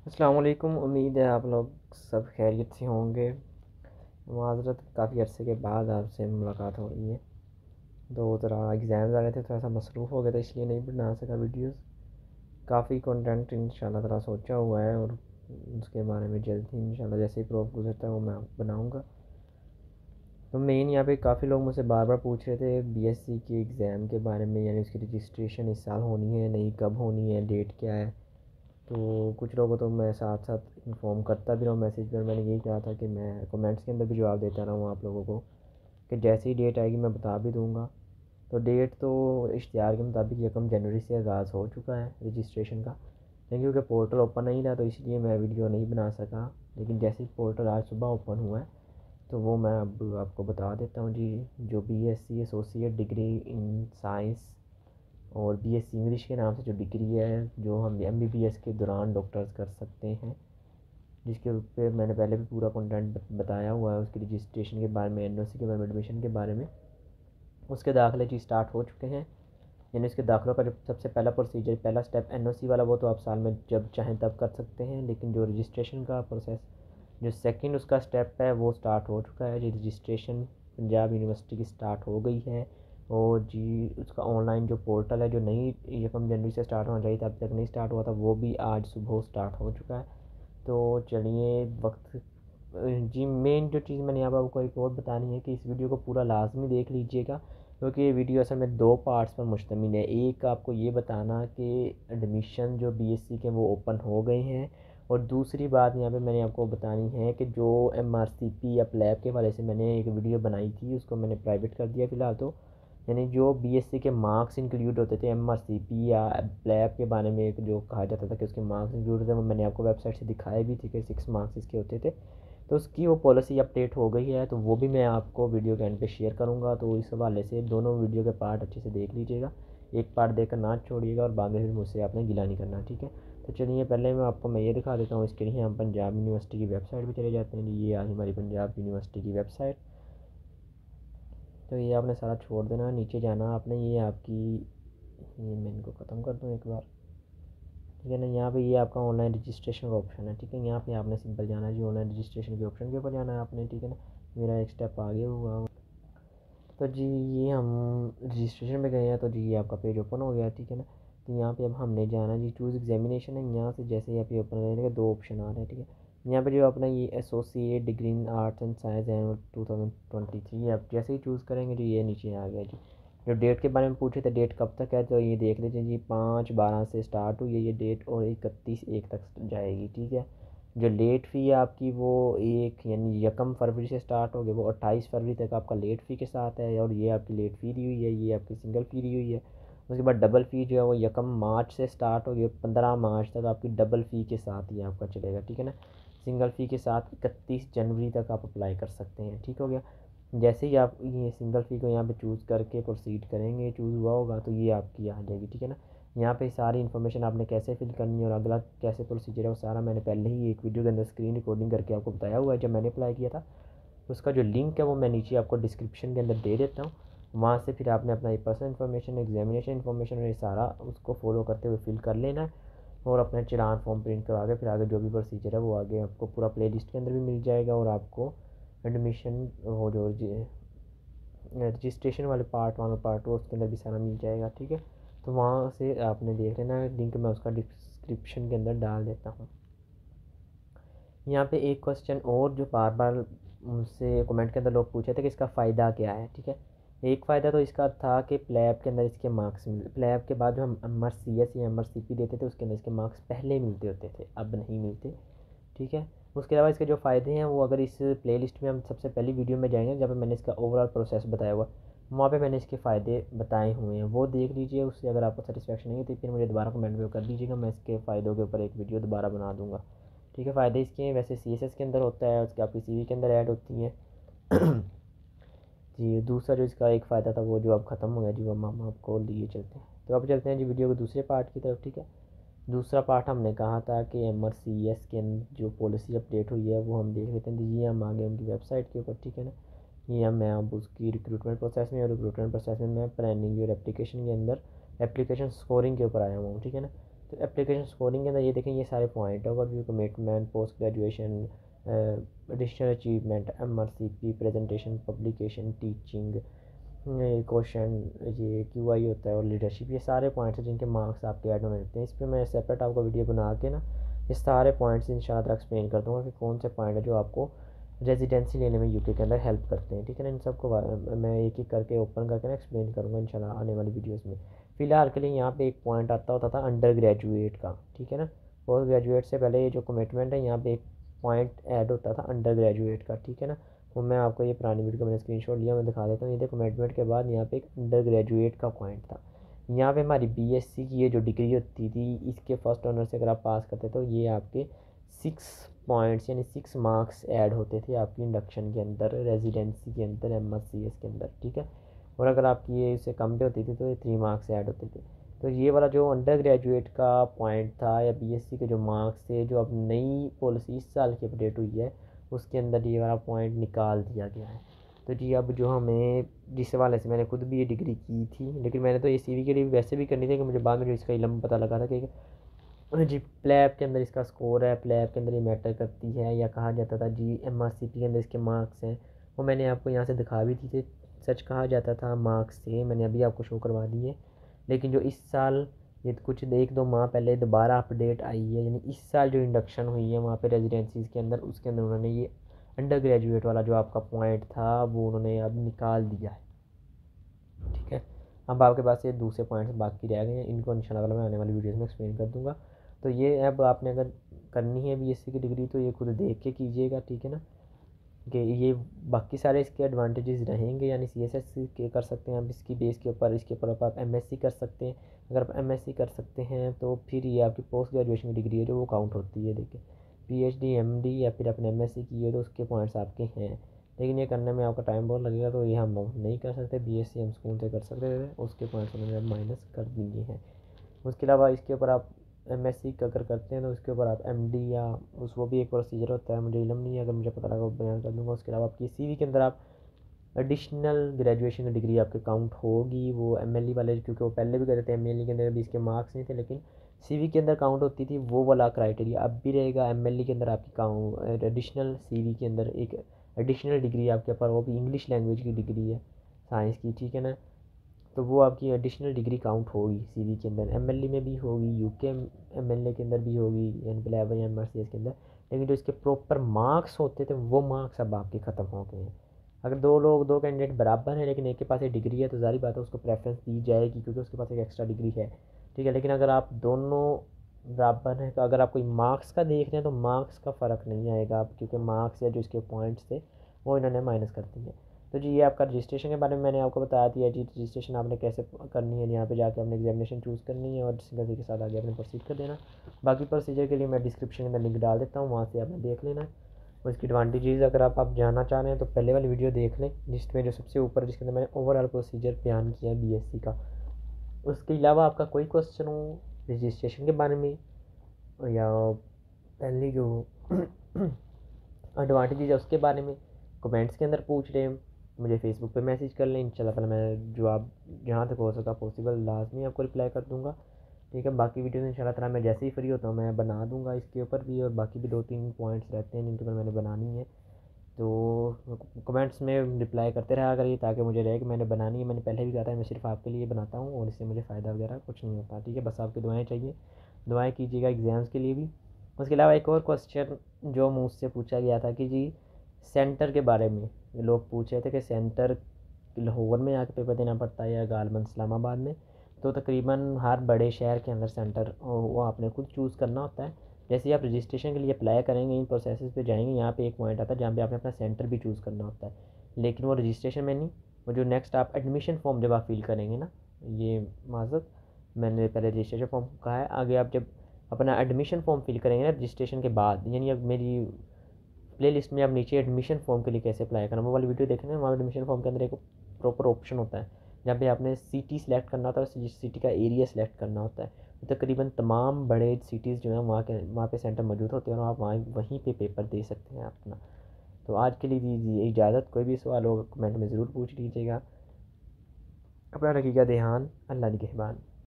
अस्सलाम वालेकुम। उम्मीद है आप लोग सब खैरियत से होंगे। माज़रत काफ़ी अरसे के बाद आपसे मुलाकात हो रही है। तो ज़रा एग्ज़ाम्स आ रहे थे, थोड़ा सा मसरूफ़ हो गया था, इसलिए नहीं बना सका वीडियोस। काफ़ी कंटेंट इंशाल्लाह ताला सोचा हुआ है और उसके बारे में जल्द ही इंशाल्लाह जैसे ही प्रूफ गुजरता है वो मैं बनाऊँगा। तो मेन यहाँ पे काफ़ी लोग मुझसे बार बार पूछ रहे थे बीएससी के एग्ज़ाम के बारे में, यानी उसकी रजिस्ट्रेशन इस साल होनी है नहीं, कब होनी है, डेट क्या है। तो कुछ लोगों को तो मैं साथ साथ इन्फॉर्म करता भी रहा हूँ मैसेज पर। मैंने यही कहा था कि मैं कमेंट्स के अंदर भी जवाब देता रहा हूँ आप लोगों को कि जैसे ही डेट आएगी मैं बता भी दूँगा। तो डेट तो इश्तिहार के मुताबिक 1 जनवरी से आगाज़ हो चुका है रजिस्ट्रेशन का, लेकिन क्योंकि पोर्टल ओपन नहीं था तो इसलिए मैं वीडियो नहीं बना सका। लेकिन जैसे ही पोर्टल आज सुबह ओपन हुआ है तो वो मैं अब आपको बता देता हूँ जी। जो BSc associate degree in science और बीएससी इंग्लिश के नाम से जो डिग्री है, जो हम एमबीबीएस के दौरान डॉक्टर्स कर सकते हैं, जिसके ऊपर मैंने पहले भी पूरा कंटेंट बताया हुआ है, उसकी रजिस्ट्रेशन के बारे में, एनओसी के बारे में, एडमिशन के बारे में। उसके दाखिले जी स्टार्ट हो चुके हैं। यानी उसके दाखिलों का जो सबसे पहला प्रोसीजर, पहला स्टेप एनओसी वाला, वो तो आप साल में जब चाहें तब कर सकते हैं। लेकिन जो रजिस्ट्रेशन का प्रोसेस, जो सेकंड उसका स्टेप है, वो स्टार्ट हो चुका है जी। रजिस्ट्रेशन पंजाब यूनिवर्सिटी की स्टार्ट हो गई है। और जी उसका ऑनलाइन जो पोर्टल है, जो नई 1 जनवरी से स्टार्ट होना चाहिए था, अब तक नहीं स्टार्ट हुआ था, वो भी आज सुबह स्टार्ट हो चुका है। तो चलिए वक्त जी, मेन जो चीज़ मैंने यहाँ पर आपको एक और बतानी है कि इस वीडियो को पूरा लाजमी देख लीजिएगा, क्योंकि ये वीडियो असल में 2 पार्ट्स पर मुश्तमिल है। एक आपको ये बताना कि एडमिशन जो बीएससी के वो ओपन हो गए हैं, और दूसरी बात यहाँ पे मैंने आपको बतानी है कि जो एमआरसीपी या प्लैब के हवाले से मैंने एक वीडियो बनाई थी, उसको मैंने प्राइवेट कर दिया फ़िलहाल। तो यानी जो बीएससी के मार्क्स इंक्लूड होते थे एमआरसीपी या प्लैब के बारे में, एक जो कहा जाता था कि उसके मार्क्स इंक्लूड होते थे, वो मैंने आपको वेबसाइट से दिखाए भी थे कि 6 मार्क्स इसके होते थे। तो उसकी वो पॉलिसी अपडेट हो गई है, तो वो भी मैं आपको वीडियो के एंड पे शेयर करूँगा। तो इस हवाले से दोनों वीडियो के पार्ट अच्छे से देख लीजिएगा, एक पार्ट देखकर ना छोड़िएगा, और बाद में फिर मुझसे आपने गिला नहीं करना, ठीक है। तो चलिए पहले मैं ये दिखा देता हूँ। इसके लिए हम पंजाब यूनिवर्सिटी की वेबसाइट पर चले जाते हैं। ये आज हमारी पंजाब यूनिवर्सिटी की वेबसाइट। तो ये आपने सारा छोड़ देना, नीचे जाना आपने। ये आपकी, ये मैं इनको ख़त्म कर दूँ एक बार, ठीक है ना। यहाँ पे ये आपका ऑनलाइन रजिस्ट्रेशन का ऑप्शन है, ठीक है। यहाँ पे आपने सिंपल जाना है जी, ऑनलाइन रजिस्ट्रेशन के ऑप्शन के ऊपर जाना है आपने, ठीक है ना। मेरा एक स्टेप आगे हुआ। तो जी ये हम रजिस्ट्रेशन में गए हैं, तो जी ये आपका पेज ओपन हो गया, ठीक है ना। तो यहाँ पे अब हमने जाना जी, चूज़ एग्जामिनेशन है। यहाँ से जैसे ही आप ये ओपन करेंगे 2 ऑप्शन आ रहे हैं, ठीक है। यहाँ पे जो अपना ये associate degree in arts and science and 2023, आप जैसे ही चूज़ करेंगे जी, ये नीचे आ गया जी। जो डेट के बारे में पूछे थे, डेट कब तक है, तो ये देख लीजिए जी, 5/12 से स्टार्ट हुई है ये डेट, और 31/1 तक जाएगी, ठीक है। जो लेट फ़ी है आपकी, वो एक यानी 1 फरवरी से स्टार्ट होगी, वो 28 फरवरी तक आपका लेट फ़ी के साथ है। और ये आपकी लेट फ़ी दी हुई है, ये आपकी सिंगल फ़ी दी हुई है। उसके बाद डबल फ़ी जो है वो 1 मार्च से स्टार्ट होगी, 15 मार्च तक आपकी डबल फ़ी के साथ ही आपका चलेगा, ठीक है ना। सिंगल फ़ी के साथ 31 जनवरी तक आप अप्लाई कर सकते हैं, ठीक हो गया। जैसे ही आप ये सिंगल फ़ी को यहाँ पे चूज़ करके प्रोसीड करेंगे, चूज़ हुआ होगा, तो ये आपकी आ जाएगी, ठीक है ना। यहाँ पे सारी इन्फॉर्मेशन आपने कैसे फिल करनी है और अगला कैसे प्रोसीजर है, वो सारा मैंने पहले ही एक वीडियो के अंदर स्क्रीन रिकॉर्डिंग करके आपको बताया हुआ है जब मैंने अप्लाई किया था। उसका जो लिंक है वो मैं नीचे आपको डिस्क्रिप्शन के अंदर दे देता हूँ। वहाँ से फिर आपने अपना पर्सनल इन्फॉर्मेशन, एग्जामिनेशन इन्फॉर्मेशन और ये सारा उसको फॉलो करते हुए फिल कर लेना है, और अपना चलान फॉर्म प्रिंट करवा के फिर आगे जो भी प्रोसीजर है वो आगे आपको पूरा प्ले लिस्ट के अंदर भी मिल जाएगा। और आपको एडमिशन वो जो रजिस्ट्रेशन वाले पार्ट 1 और पार्ट 2, उसके अंदर भी सारा मिल जाएगा, ठीक है। तो वहाँ से आपने देख लेना है, लिंक मैं उसका डिस्क्रिप्शन के अंदर डाल देता हूँ। यहाँ पे एक क्वेश्चन और जो बार बार मुझसे कमेंट के अंदर लोग पूछे थे कि इसका फ़ायदा क्या है, ठीक है। एक फ़ायदा तो इसका था कि प्लैब के अंदर इसके मार्क्स मिल, प्लैब के बाद जो हम MRCS या MRCP देते थे उसके अंदर इसके मार्क्स पहले मिलते होते थे, अब नहीं मिलते, ठीक है। उसके अलावा इसके जो फ़ायदे हैं वो, अगर इस प्लेलिस्ट में हम सबसे पहली वीडियो में जाएंगे जहाँ पे मैंने इसका ओवरऑल प्रोसेस बताया हुआ, वहाँ पे मैंने इसके फ़ायदे बताए हुए हैं, वो देख लीजिए। उससे अगर आपको सेटिस्फेक्शन नहीं होती फिर मुझे दोबारा कमेंट में कर दीजिएगा, मैं इसके फ़ायदों के ऊपर एक वीडियो दोबारा बना दूँगा, ठीक है। फ़ायदे इसके हैं, वैसे CSS के अंदर होता है, उसके आपकी CV के अंदर ऐड होती है। जी दूसरा जो इसका एक फ़ायदा था वो जो अब ख़त्म हो गया जी, वो हम आपको लिए चलते हैं। तो अब चलते हैं जी वीडियो के दूसरे पार्ट की तरफ, ठीक है। दूसरा पार्ट हमने कहा था कि MRCS के जो पॉलिसी अपडेट हुई है वो हम देख लेते हैं। ये हम आ गए उनकी वेबसाइट के ऊपर, ठीक है ना। ये मैं अब उसकी रिक्रूटमेंट प्रोसेस में, और रिक्रूटमेंट प्रोसेस में मैं प्लानिंग और एप्लीकेशन के अंदर एप्लीकेशन स्कोरिंग के ऊपर आया हुआ हूँ, ठीक है ना। तो एप्लीकेशन स्कोरिंग के अंदर ये देखें, ये सारे पॉइंट है, overview, commitment, post graduation, additional achievement, MRCP, presentation, publication, teaching, question, ये QI होता है और लीडरशिप, ये सारे पॉइंट्स हैं जिनके मार्क्स आपके ऐड होने लगते हैं। इस पर मैं सेपरेट आपको वीडियो बना के ना ये सारे पॉइंट्स इंशाल्लाह एक्सप्लेन कर दूँगा कि कौन से पॉइंट है जो आपको रेजिडेंसी लेने में यूके के अंदर हेल्प करते हैं, ठीक है ना। इन सबको मैं एक एक करके ओपन करके ना एक्सप्लेन करूँगा इंशाल्लाह आने वाली वीडियोज़ में। फ़िलहाल के लिए यहाँ पे एक पॉइंट आता होता था अंडर ग्रेजुएट का, ठीक है ना। पोस्ट ग्रेजुएट से पहले ये जो कमिटमेंट है, यहाँ पे एक पॉइंट ऐड होता था अंडर ग्रेजुएट का, ठीक है ना। वो मैं आपको ये पुरानी वीडियो का मैंने स्क्रीनशॉट लिया, मैं दिखा देता हूँ। ये देखो, कमिटमेंट के बाद यहाँ पे एक अंडर ग्रेजुएट का पॉइंट था। यहाँ पे हमारी BSc की ये जो डिग्री होती थी, इसके फर्स्ट ऑनर से अगर आप पास करते तो ये आपके 6 पॉइंट्स यानी 6 मार्क्स ऐड होते थे आपकी इंडक्शन के अंदर, रेजिडेंसी के अंदर, MRCS के अंदर, ठीक है। और अगर आपकी ये इससे कम पे होती थी तो ये 3 मार्क्स ऐड होते थे। तो ये वाला जो अंडर ग्रेजुएट का पॉइंट था या BSc के जो मार्क्स थे, जो अब नई पॉलिसी इस साल की अपडेट हुई है, उसके अंदर ये वाला पॉइंट निकाल दिया गया है। तो जी अब जो हमें, जिस वाले से मैंने खुद भी ये डिग्री की थी, लेकिन मैंने तो ये CV के लिए वैसे भी करनी थी कि मुझे बाद में जो इसका इल्म पता लगा था कि जी प्लैब के अंदर इसका स्कोर है, प्लैब के अंदर ये मैटर करती है, या कहा जाता था जी MRCP के अंदर इसके मार्क्स हैं। वो मैंने आपको यहाँ से दिखा भी थी, सच कहा जाता था मार्क्स से, मैंने अभी आपको शो करवा दी है। लेकिन जो इस साल, ये कुछ 1-2 माह पहले दोबारा अपडेट आई है, यानी इस साल जो इंडक्शन हुई है वहाँ पे रेजिडेंसीज़ के अंदर, उसके अंदर उन्होंने ये अंडर ग्रेजुएट वाला जो आपका पॉइंट था वो उन्होंने अब निकाल दिया है, ठीक है। अब आपके पास ये दूसरे पॉइंट्स बाकी रह गए हैं, इनको इंशाल्लाह मैं आने वाली वीडियोज़ में एक्सप्लेन कर दूँगा। तो ये अब आपने अगर करनी है BSc की डिग्री तो ये खुद देख के कीजिएगा, ठीक है ना। कि ये बाकी सारे इसके एडवांटेजेस रहेंगे, यानी CSS के कर सकते हैं आप इसकी बेस के ऊपर, इसके ऊपर आप MSc कर सकते हैं। अगर आप MSc कर सकते हैं तो फिर ये आपकी पोस्ट ग्रेजुएशन की डिग्री है जो वो काउंट होती है। देखिए PhD MD या फिर अपने MSc की है तो उसके पॉइंट्स आपके हैं, लेकिन ये करने में आपका टाइम बहुत लगेगा, तो ये हम नहीं कर सकते। BSc हम स्कूल से कर सकते थे, उसके पॉइंट्स उन्होंने माइनस कर दिए हैं। उसके अलावा इसके ऊपर आप MSc अगर करते हैं तो उसके ऊपर आप MD या वो भी एक प्रोसीजर होता है, मुझे इल्म नहीं है, अगर मुझे पता लगा वो बयान कर दूँगा। उसके अलावा आपकी CV के अंदर आप एडिशनल ग्रेजुएशन की डिग्री आपके काउंट होगी, वो MLE वाले, क्योंकि वो पहले भी कर रहे थे MLE के अंदर भी इसके मार्क्स नहीं थे, लेकिन CV के अंदर काउंट होती थी, वो वाला क्राइटेरिया अब भी रहेगा। MLE के अंदर आपकी काउंट एडिशनल CV के अंदर एक एडिशनल डिग्री आपके ऊपर, वो भी इंग्लिश लैंग्वेज की डिग्री है साइंस की, ठीक है ना। तो वो आपकी एडिशनल डिग्री काउंट होगी CV के अंदर, MLE में भी होगी, UK MLA के अंदर भी होगी, यानी प्लैब या MRCS के अंदर। लेकिन जो इसके प्रॉपर मार्क्स होते थे वो मार्क्स अब आपके ख़त्म हो गए हैं। अगर दो कैंडिडेट बराबर हैं लेकिन एक के पास एक डिग्री है तो ज़ाहिर बात है उसको प्रेफरेंस दी जाएगी क्योंकि उसके पास एक एक्स्ट्रा डिग्री है, ठीक है। लेकिन अगर आप दोनों बराबर हैं तो अगर आप कोई मार्क्स का देख रहे हैं तो मार्क्स का फ़र्क नहीं आएगा आप, क्योंकि मार्क्स या जो इसके पॉइंट्स थे वो इन्होंने माइनस कर दिए हैं। तो जी ये आपका रजिस्ट्रेशन के बारे में मैंने आपको बताया दिया जी, रजिस्ट्रेशन आपने कैसे करनी है। यहाँ पे जाके आपने एग्जामिनेशन चूज़ करनी है और सिंगल के साथ आगे आपने प्रोसीड कर देना। बाकी प्रोसीजर के लिए मैं डिस्क्रिप्शन में लिंक डाल देता हूँ, वहाँ से आपने देख लेना है। उसकी एडवांटेजेस अगर आप जानना चाह रहे हैं तो पहले वाली वीडियो देख लें, जिसमें जो सबसे ऊपर जिसके अंदर मैंने ओवरऑल प्रोसीजर बयान किया है BSc का। उसके अलावा आपका कोई क्वेश्चन हो रजिस्ट्रेशन के बारे में या पहले जो एडवांटेजेस है उसके बारे में, कमेंट्स के अंदर पूछ रहे हैं, मुझे फेसबुक पे मैसेज कर लें, इंशाल्लाह ताला मैं जवाब जहाँ तक हो सका पॉसिबल लाजमी आपको रिप्लाई कर दूँगा, ठीक है। बाकी वीडियोस इंशाल्लाह ताला मैं जैसे ही फ्री होता हूँ मैं बना दूँगा इसके ऊपर भी, और बाकी भी 2-3 पॉइंट्स रहते हैं जिनके ऊपर मैंने बनानी है, तो कमेंट्स में रिप्लाई करते रहा करिए ताकि मुझे रहे कि मैंने बनानी है। मैंने पहले भी कहा था मैं सिर्फ आपके लिए बनाता हूँ और इससे मुझे फ़ायदा वगैरह कुछ नहीं होता, ठीक है। बस आपकी दुआएँ चाहिए, दुआएँ कीजिएगा एग्ज़ाम्स के लिए भी। उसके अलावा एक और क्वेश्चन जो मुझसे पूछा गया था कि जी सेंटर के बारे में, लोग पूछ रहे थे कि सेंटर लाहौर में आके पेपर देना पड़ता है या गालबन इस्लामाबाद में। तो तकरीबन हर बड़े शहर के अंदर सेंटर वो आपने खुद चूज़ करना होता है। जैसे ही आप रजिस्ट्रेशन के लिए अप्लाई करेंगे, इन प्रोसेस पे जाएंगे, यहाँ पे एक पॉइंट आता है जहाँ पे आपने अपना सेंटर भी चूज़ करना होता है, लेकिन वो रजिस्ट्रेशन में नहीं, वो जो नेक्स्ट आप एडमिशन फॉर्म जब आप फिल करेंगे ना, ये माजरत मैंने पहले रजिस्ट्रेशन फॉर्म कहा है, आगे आप जब अपना एडमिशन फॉर्म फिल करेंगे ना रजिस्ट्रेशन के बाद, यानी अब मेरी प्ले लिस्ट में आप नीचे एडमिशन फॉर्म के लिए कैसे अप्लाई करना वो वाली वीडियो देखना है। वहाँ एडमिशन फॉर्म के अंदर एक प्रॉपर ऑप्शन होता है जहाँ पे आपने सिटी सेलेक्ट करना होता है, जिस सिटी का एरिया सेलेक्ट करना होता है। तो तकरीबन तमाम बड़े सिटीज़ जो हैं वहाँ पे सेंटर मौजूद होते हैं और आप वहीं पे पेपर दे सकते हैं अपना। तो आज के लिए दीजिए इजाज़त, कोई भी सवाल होगा कमेंट में ज़रूर पूछ लीजिएगा। अपना रखिएगा ध्यान, अल्लाह निगहबान।